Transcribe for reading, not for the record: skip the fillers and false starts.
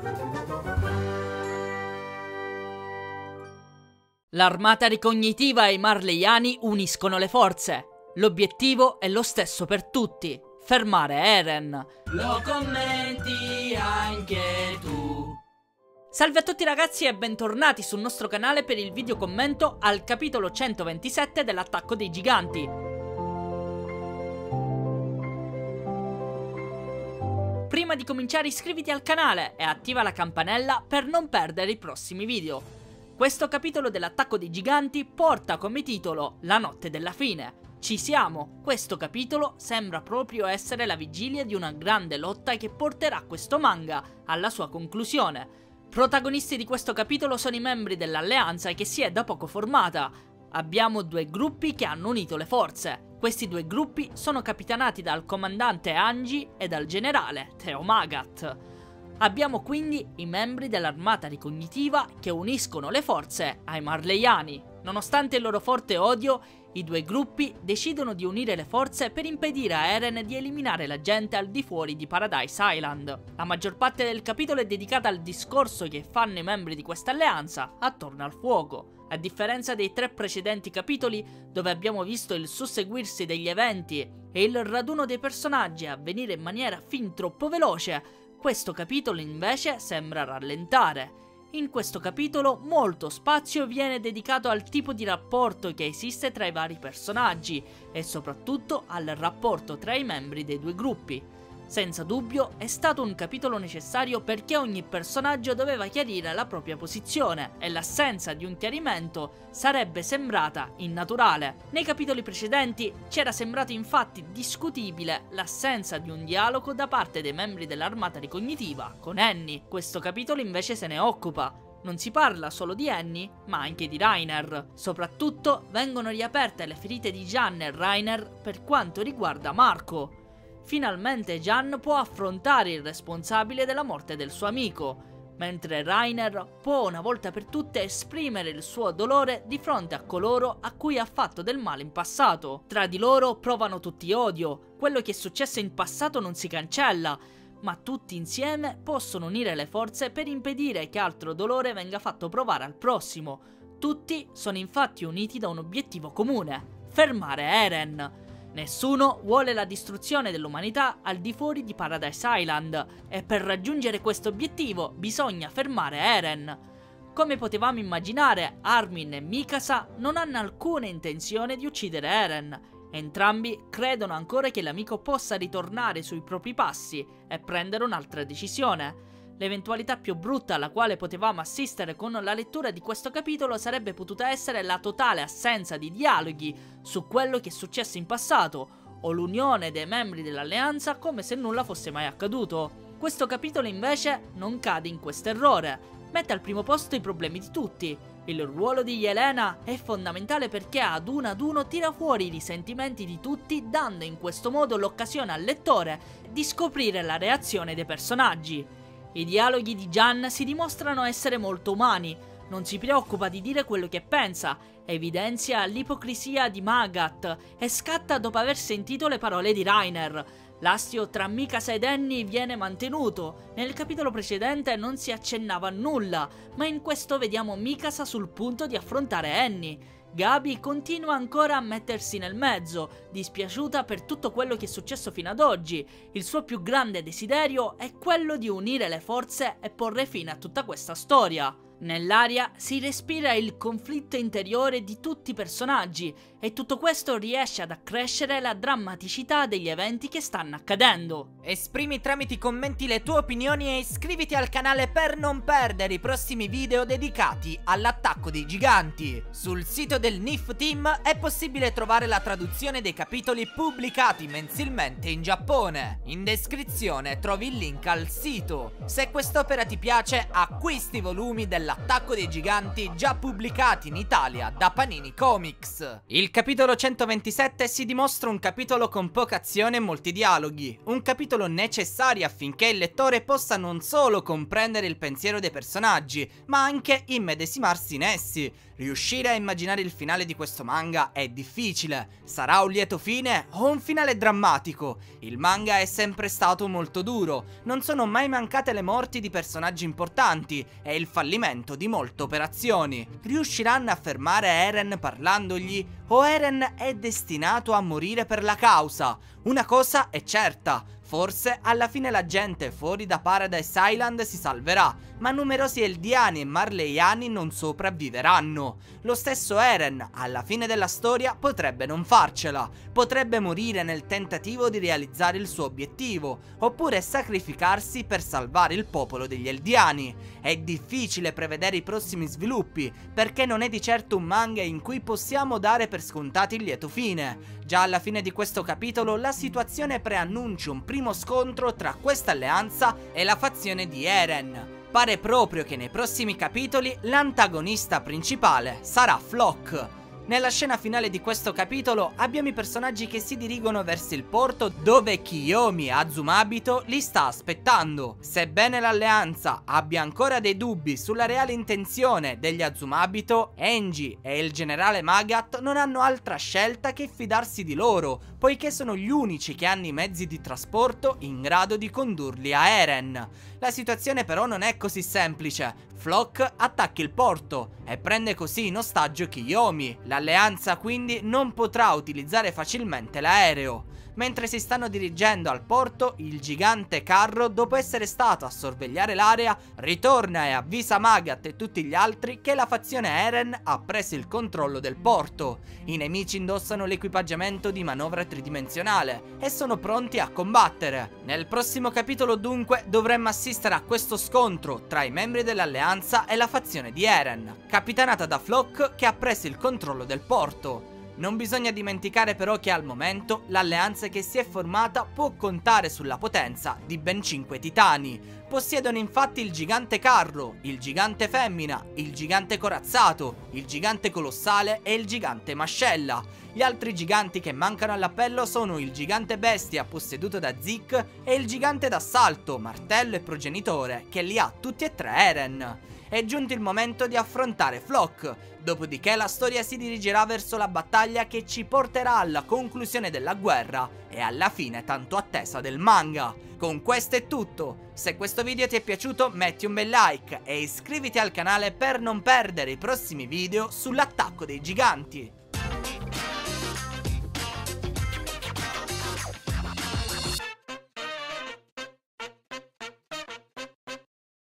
L'armata ricognitiva e i marleyani uniscono le forze. L'obiettivo è lo stesso per tutti: fermare Eren. Lo commenti anche tu. Salve a tutti ragazzi e bentornati sul nostro canale per il video commento al capitolo 127 dell'Attacco dei Giganti. Prima di cominciare iscriviti al canale e attiva la campanella per non perdere i prossimi video. Questo capitolo dell'Attacco dei Giganti porta come titolo La notte della fine. Ci siamo, questo capitolo sembra proprio essere la vigilia di una grande lotta che porterà questo manga alla sua conclusione. Protagonisti di questo capitolo sono i membri dell'alleanza che si è da poco formata. Abbiamo due gruppi che hanno unito le forze. Questi due gruppi sono capitanati dal comandante Hanji e dal generale Teo Magat. Abbiamo quindi i membri dell'armata ricognitiva che uniscono le forze ai marleyani. Nonostante il loro forte odio, i due gruppi decidono di unire le forze per impedire a Eren di eliminare la gente al di fuori di Paradise Island. La maggior parte del capitolo è dedicata al discorso che fanno i membri di questa alleanza attorno al fuoco. A differenza dei 3 precedenti capitoli, dove abbiamo visto il susseguirsi degli eventi e il raduno dei personaggi avvenire in maniera fin troppo veloce, questo capitolo invece sembra rallentare. In questo capitolo molto spazio viene dedicato al tipo di rapporto che esiste tra i vari personaggi e soprattutto al rapporto tra i membri dei due gruppi. Senza dubbio è stato un capitolo necessario perché ogni personaggio doveva chiarire la propria posizione e l'assenza di un chiarimento sarebbe sembrata innaturale. Nei capitoli precedenti c'era sembrato infatti discutibile l'assenza di un dialogo da parte dei membri dell'armata ricognitiva con Annie. Questo capitolo invece se ne occupa. Non si parla solo di Annie, ma anche di Reiner. Soprattutto vengono riaperte le ferite di Jean e Reiner per quanto riguarda Marco. Finalmente Jean può affrontare il responsabile della morte del suo amico, mentre Reiner può una volta per tutte esprimere il suo dolore di fronte a coloro a cui ha fatto del male in passato. Tra di loro provano tutti odio, quello che è successo in passato non si cancella, ma tutti insieme possono unire le forze per impedire che altro dolore venga fatto provare al prossimo. Tutti sono infatti uniti da un obiettivo comune: fermare Eren. Nessuno vuole la distruzione dell'umanità al di fuori di Paradise Island e per raggiungere questo obiettivo bisogna fermare Eren. Come potevamo immaginare, Armin e Mikasa non hanno alcuna intenzione di uccidere Eren. Entrambi credono ancora che l'amico possa ritornare sui propri passi e prendere un'altra decisione. L'eventualità più brutta alla quale potevamo assistere con la lettura di questo capitolo sarebbe potuta essere la totale assenza di dialoghi su quello che è successo in passato o l'unione dei membri dell'alleanza come se nulla fosse mai accaduto. Questo capitolo invece non cade in questo errore, mette al primo posto i problemi di tutti. Il ruolo di Yelena è fondamentale perché ad uno tira fuori i risentimenti di tutti, dando in questo modo l'occasione al lettore di scoprire la reazione dei personaggi. I dialoghi di Jean si dimostrano essere molto umani, non si preoccupa di dire quello che pensa, evidenzia l'ipocrisia di Magat e scatta dopo aver sentito le parole di Reiner. L'astio tra Mikasa ed Annie viene mantenuto, nel capitolo precedente non si accennava a nulla, ma in questo vediamo Mikasa sul punto di affrontare Annie. Gabi continua ancora a mettersi nel mezzo, dispiaciuta per tutto quello che è successo fino ad oggi. Il suo più grande desiderio è quello di unire le forze e porre fine a tutta questa storia. Nell'aria si respira il conflitto interiore di tutti i personaggi e tutto questo riesce ad accrescere la drammaticità degli eventi che stanno accadendo. Esprimi tramite i commenti le tue opinioni e iscriviti al canale per non perdere i prossimi video dedicati all'Attacco dei Giganti. Sul sito del NIF Team è possibile trovare la traduzione dei capitoli pubblicati mensilmente in Giappone. In descrizione trovi il link al sito. Se quest'opera ti piace, acquisti i volumi della dell'Attacco dei Giganti già pubblicati in Italia da Panini Comics. Il capitolo 127 si dimostra un capitolo con poca azione e molti dialoghi, un capitolo necessario affinché il lettore possa non solo comprendere il pensiero dei personaggi, ma anche immedesimarsi in essi. Riuscire a immaginare il finale di questo manga è difficile. Sarà un lieto fine o un finale drammatico? Il manga è sempre stato molto duro, non sono mai mancate le morti di personaggi importanti e il fallimento di molte operazioni. Riusciranno a fermare Eren parlandogli o Eren è destinato a morire per la causa? Una cosa è certa, forse alla fine la gente fuori da Paradise Island si salverà, ma numerosi Eldiani e Marleyani non sopravviveranno. Lo stesso Eren, alla fine della storia, potrebbe non farcela, potrebbe morire nel tentativo di realizzare il suo obiettivo, oppure sacrificarsi per salvare il popolo degli Eldiani. È difficile prevedere i prossimi sviluppi, perché non è di certo un manga in cui possiamo dare per scontati il lieto fine. Già alla fine di questo capitolo la situazione preannuncia un primo scontro tra questa alleanza e la fazione di Eren. Pare proprio che nei prossimi capitoli l'antagonista principale sarà Floch. Nella scena finale di questo capitolo abbiamo i personaggi che si dirigono verso il porto dove Kiyomi Azumabito li sta aspettando. Sebbene l'alleanza abbia ancora dei dubbi sulla reale intenzione degli Azumabito, Enji e il generale Magat non hanno altra scelta che fidarsi di loro, poiché sono gli unici che hanno i mezzi di trasporto in grado di condurli a Eren. La situazione però non è così semplice. Floch attacca il porto e prende così in ostaggio Kiyomi. L'alleanza quindi non potrà utilizzare facilmente l'aereo. Mentre si stanno dirigendo al porto, il gigante carro, dopo essere stato a sorvegliare l'area, ritorna e avvisa Magat e tutti gli altri che la fazione Eren ha preso il controllo del porto. I nemici indossano l'equipaggiamento di manovra tridimensionale e sono pronti a combattere. Nel prossimo capitolo dunque dovremmo assistere a questo scontro tra i membri dell'alleanza e la fazione di Eren, capitanata da Floch che ha preso il controllo del porto. Non bisogna dimenticare però che al momento l'alleanza che si è formata può contare sulla potenza di ben 5 titani. Possiedono infatti il gigante carro, il gigante femmina, il gigante corazzato, il gigante colossale e il gigante mascella. Gli altri giganti che mancano all'appello sono il gigante bestia posseduto da Zeke e il gigante d'assalto, martello e progenitore, che li ha tutti e tre Eren. È giunto il momento di affrontare Floch, dopodiché la storia si dirigerà verso la battaglia che ci porterà alla conclusione della guerra e alla fine tanto attesa del manga. Con questo è tutto, se questo video ti è piaciuto metti un bel like e iscriviti al canale per non perdere i prossimi video sull'Attacco dei Giganti.